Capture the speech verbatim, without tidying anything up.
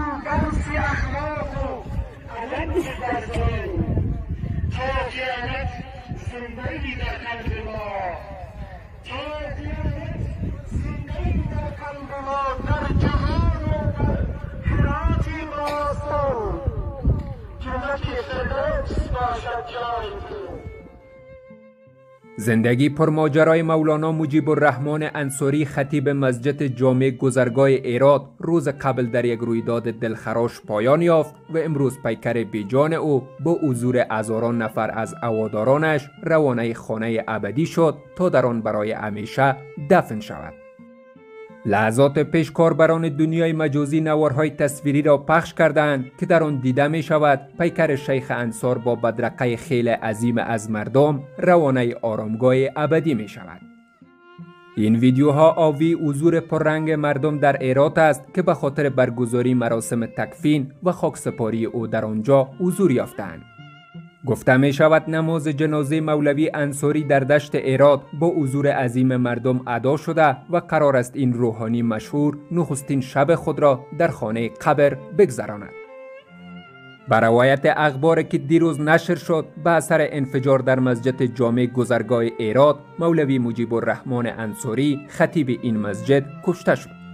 درس اخلاق و ادب می‌ورزیم تا قیامت زنده‌ای در قلب ما، تا قیامت زنده‌ای در قلب ما، در جهان و در حیاتی باستان جنت فردوس باشد جایتون. زندگی پرماجرای مولانا مجیب الرحمن انصاری خطیب مسجد جامع گذرگاه هرات روز قبل در یک رویداد دلخراش پایان یافت و امروز پیکر بیجان او با حضور هزاران نفر از هوادارانش روانه خانه ابدی شد تا در آن برای همیشه دفن شود. لحظات پیش کاربران دنیای مجازی نوارهای تصویری را پخش کردند که در آن دیده می شود پیکر شیخ انصار با بدرقه خیل عظیم از مردم روانه آرامگاه ابدی می شود. این ویدیوها آوی حضور پررنگ مردم در هرات است که به خاطر برگزاری مراسم تکفین و خاکسپاری او در آنجا حضور یافتند. گفته می شود نماز جنازه مولوی انصاری در دشت هرات با حضور عظیم مردم ادا شده و قرار است این روحانی مشهور نخستین شب خود را در خانه قبر بگذراند. بر روایت اخبار که دیروز نشر شد به اثر انفجار در مسجد جامع گذرگاه هرات، مولوی مجیب الرحمن انصاری خطیب این مسجد کشته شد.